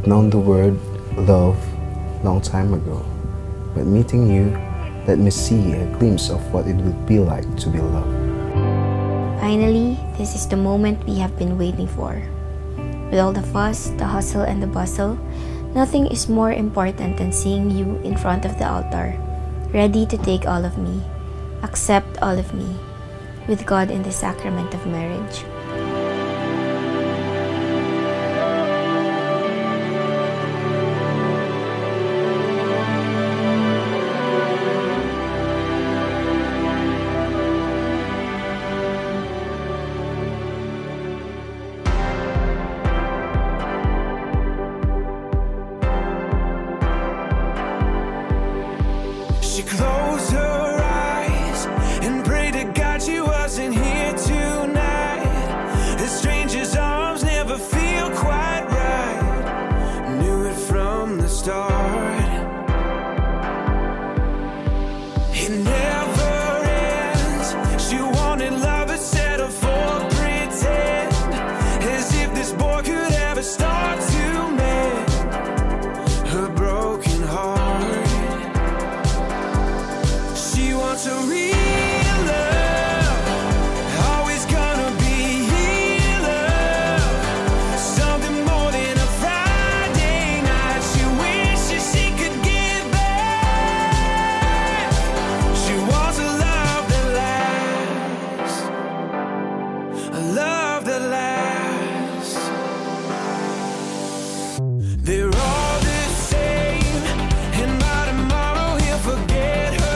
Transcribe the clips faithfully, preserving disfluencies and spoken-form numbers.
known the word love long time ago, but meeting you let me see a glimpse of what it would be like to be loved. Finally, this is the moment we have been waiting for. With all the fuss, the hustle, and the bustle, nothing is more important than seeing you in front of the altar, ready to take all of me, accept all of me, with God in the sacrament of marriage. She closed her eyes and prayed to God she wasn't here tonight. A stranger's arms never feel quite right. Knew it from the start. It never ends. She wanted love but settled for pretend. As if this boy could ever start to mend her broken heart. She wants a real love, always gonna be here love, something more than a Friday night. She wishes she could give back. She wants a love that lasts, a love that lasts. They're all the same, and by tomorrow he'll forget her.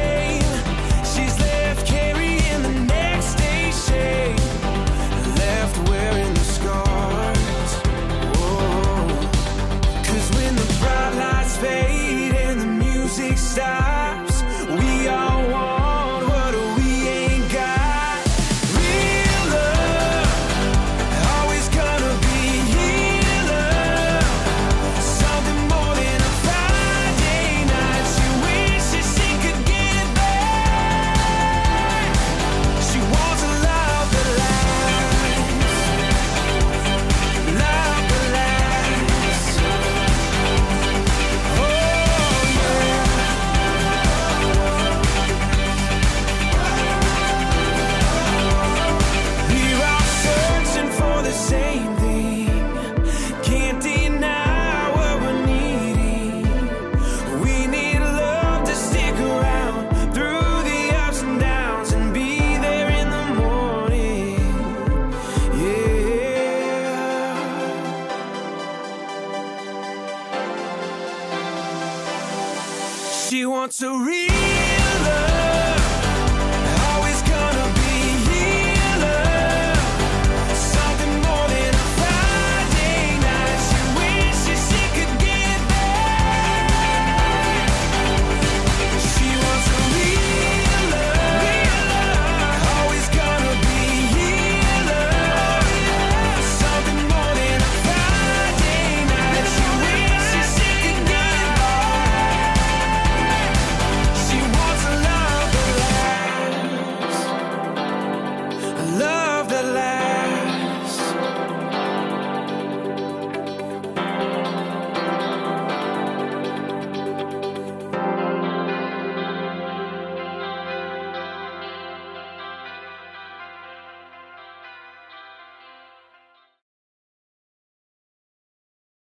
Stops. We all want what we ain't got. Real love, always gonna be here love, something more than a Friday night. She wishes she could get back. She wants a love that lasts, love that lasts. Oh, same thing, can't deny what we're needing. We need love to stick around through the ups and downs and be there in the morning. Yeah. She wants a real